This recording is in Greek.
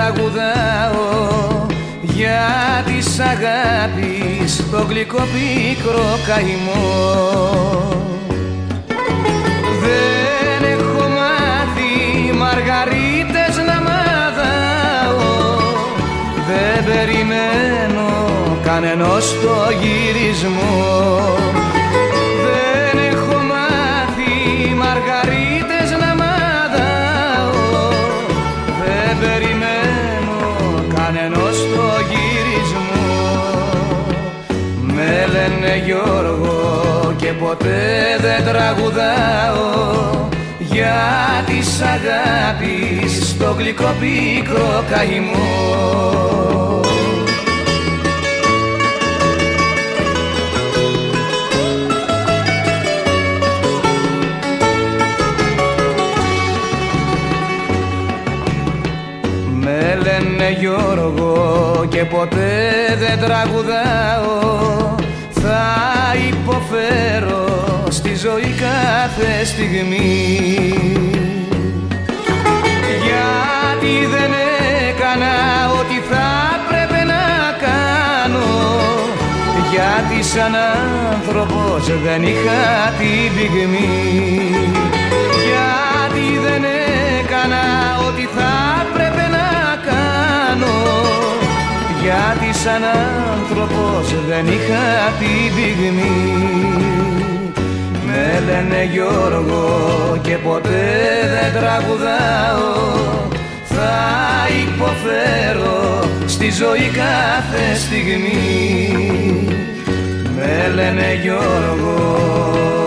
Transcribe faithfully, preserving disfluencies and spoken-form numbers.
τραγουδάω για της αγάπης το γλυκό πίκρο καημό. Δεν έχω μάθει μαργαρίτες να μαδάω, δεν περιμένω κανενός το γυρισμό. Δεν έχω μάθει μαργαρίτες να μαδάω, δεν περιμένω κανενός το γυρισμό. Με λένε Γιώργο και ποτέ δεν τραγουδάω για της αγάπης το γλυκό πίκρο καημό. Με λένε Γιώργο και ποτέ δεν τραγουδάω, θα υποφέρω στη ζωή κάθε στιγμή. Γιατί δεν έκανα ό,τι θα πρέπει να κάνω, γιατί σαν άνθρωπος δεν είχα την πυγμή. Γιατί δεν έκανα ό,τι θα πρέπει να κάνω, γιατί σαν άνθρωπος δεν είχα την πυγμή. Με λένε Γιώργο και ποτέ δεν τραγουδάω, θα υποφέρω στη ζωή κάθε στιγμή. Με λένε Γιώργο